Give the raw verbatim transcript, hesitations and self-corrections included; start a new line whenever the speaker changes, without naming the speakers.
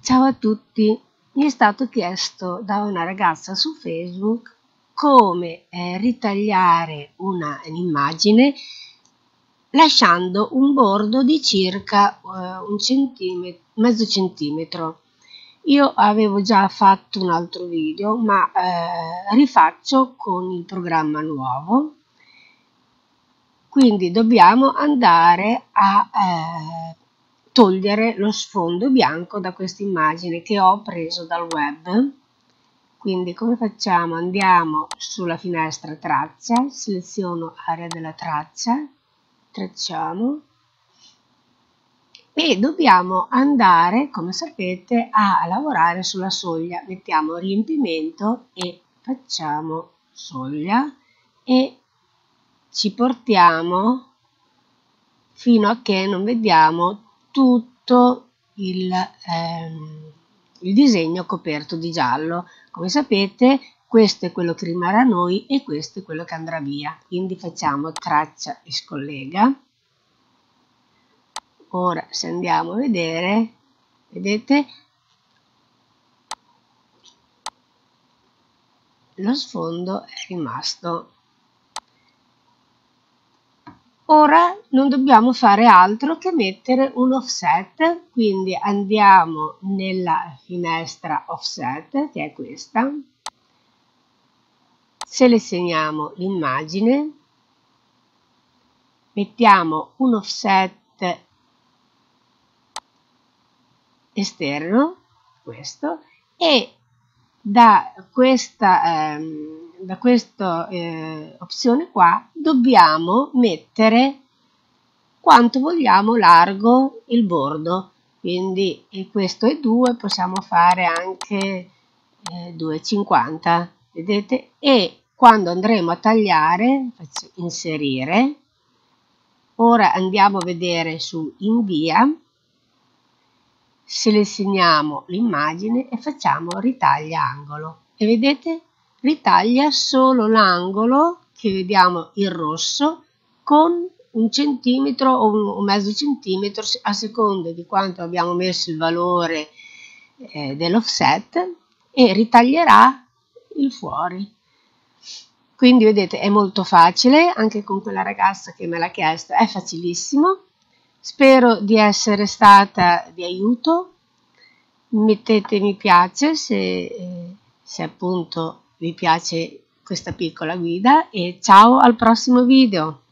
Ciao a tutti, mi è stato chiesto da una ragazza su Facebook come eh, ritagliare un'immagine lasciando un bordo di circa eh, un centimetro, mezzo centimetro. Io avevo già fatto un altro video, ma eh, rifaccio con il programma nuovo. Quindi dobbiamo andare a eh, togliere lo sfondo bianco da questa immagine che ho preso dal web. Quindi come facciamo? Andiamo sulla finestra traccia, seleziono area della traccia, tracciamo e dobbiamo andare, come sapete, a lavorare sulla soglia. Mettiamo riempimento e facciamo soglia e ci portiamo fino a che non vediamo tutto il, ehm, il disegno coperto di giallo. Come sapete, questo è quello che rimarrà a noi e questo è quello che andrà via. Quindi facciamo traccia e scollega. Ora, se andiamo a vedere, vedete, lo sfondo è rimasto. Ora non dobbiamo fare altro che mettere un offset, quindi andiamo nella finestra offset, che è questa, selezioniamo l'immagine, mettiamo un offset esterno, questo, e da questa, ehm, da questa eh, opzione qua dobbiamo mettere quanto vogliamo largo il bordo, quindi e questo è due, possiamo fare anche eh, due e cinquanta, vedete? E quando andremo a tagliare, faccio inserire, ora andiamo a vedere su invia, selezioniamo l'immagine e facciamo ritaglia angolo e vedete ritaglia solo l'angolo che vediamo il rosso con un centimetro o un, un mezzo centimetro a seconda di quanto abbiamo messo il valore eh, dell'offset e ritaglierà il fuori. Quindi vedete è molto facile, anche con quella ragazza che me l'ha chiesto è facilissimo. Spero di essere stata di aiuto, mettete mi piace se, se appunto vi piace questa piccola guida e ciao al prossimo video!